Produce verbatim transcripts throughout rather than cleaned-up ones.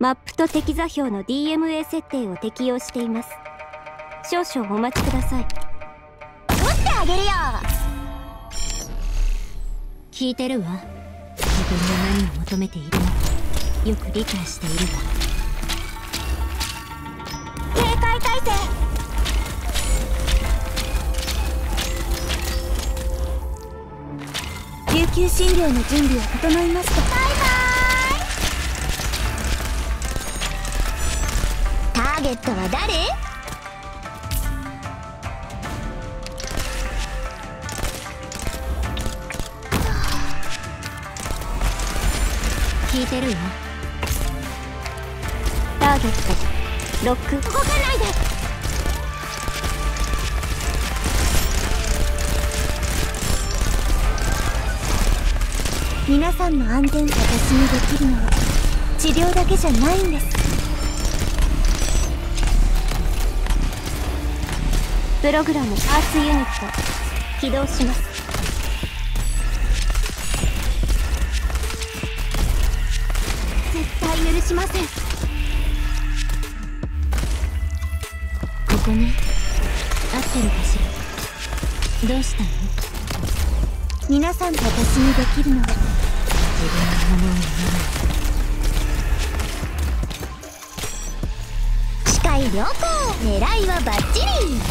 マップと敵座標の ディーエムエー 設定を適用しています。少々お待ちください。 撃ってあげるよ。 聞いてるわ。自分が何を求めているのかよく理解しているわ。 警戒態勢。救急診療の準備は整いました。バイバーイ。ターゲットは誰？ 聞いてるわ。ターゲットロック。 動かないで。皆さんの安全。私にできるのは治療だけじゃないんです。 プログラムパーツユニット起動します。 絶対許しません。 ここね。合ってるかしら。どうしたの？ 皆さんと私にできるのは自分の思うまま。 視界良好。狙いはバッチ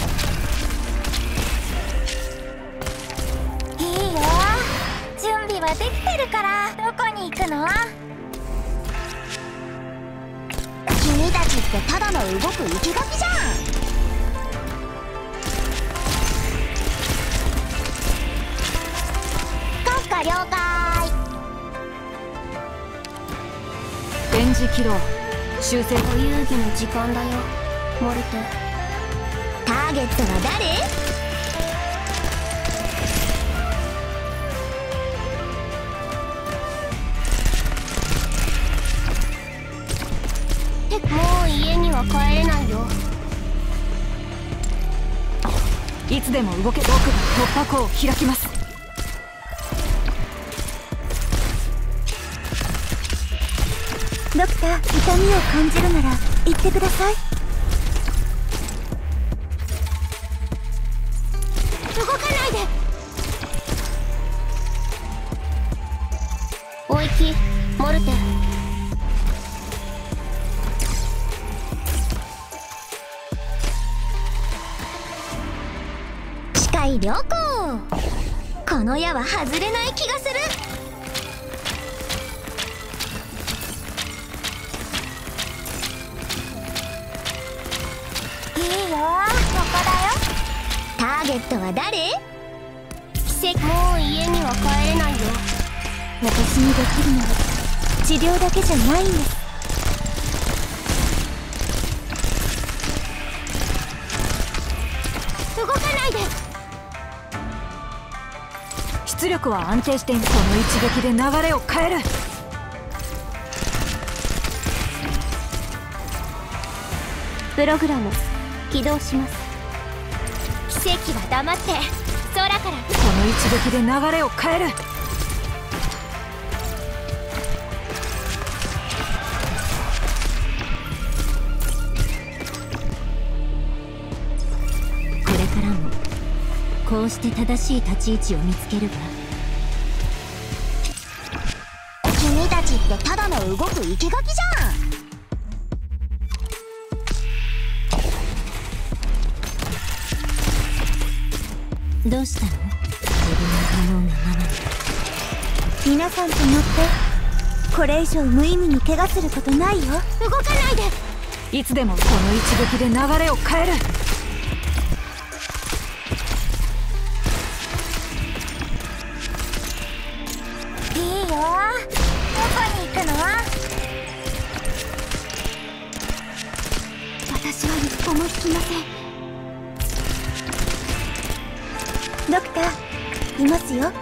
リ。いいよ。準備はできてるから。どこに行くの？君たちってただの動く生き垣じゃん。国家了解。 電磁起動修正。お遊戯の時間だよモルテ。 ターゲットは誰？ もう家には帰れないよ。いつでも動け。僕が突破口を開きます。 ドクター、痛みを感じるなら言ってください。動かないで。 おいきモルテ。 視界良好。この矢は外れない気がする。いいよ、ここだよ。ターゲットは誰？ 奇跡。もう家には帰れないよ。 私にできるのは治療だけじゃないんです。 動かないで。出力は安定している。この一撃で流れを変える。プログラム起動します。 奇跡は黙って空から。この一撃で流れを変える。これからもこうして正しい立ち位置を見つけるわ。 君たちってただの動く生き垣じゃん。 どうしたの？自分の思うがままに。 皆さんと乗ってこれ以上無意味に怪我することないよ。動かないで。 いつでもこの一撃で流れを変える。 いいよ。どこに行くの？私は一歩も引きません。ドクター、いますよ。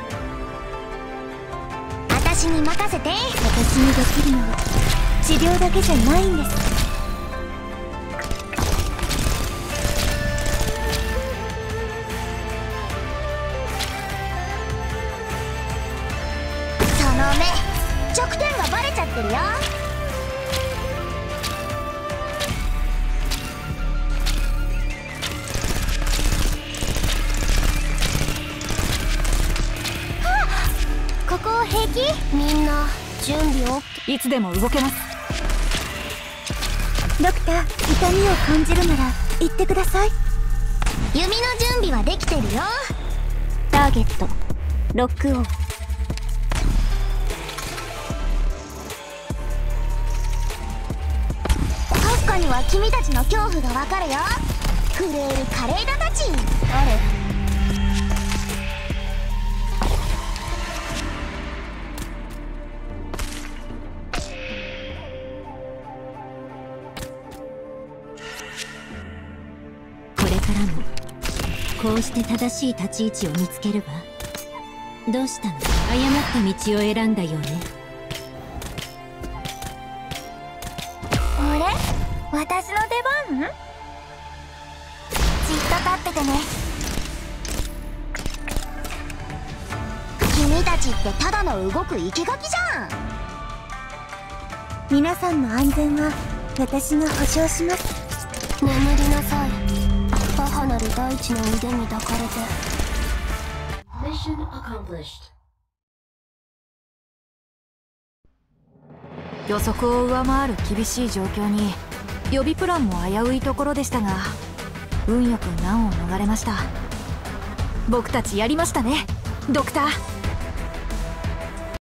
私に任せて。私にできるのは治療だけじゃないんです。その目、弱点がバレちゃってるよ。 準備をいつでも動けます。 ドクター、痛みを感じるなら言ってください。 弓の準備はできてるよ。 ターゲットロックオン。 カフカには君たちの恐怖がわかるよ。震える華麗なたち。あれ、 これからもこうして正しい立ち位置を見つけるわ。どうしたの？誤った道を選んだようね。 あれ、私の出番？じっと立っててね。君たちってただの動く生き垣じゃん。 皆さんの安全は私が保証します。 眠りなさい。母なる大地の腕に抱かれて。Mission accomplished。予測を上回る厳しい状況に予備プランも危ういところでしたが、運よく難を逃れました。僕たちやりましたね、ドクター。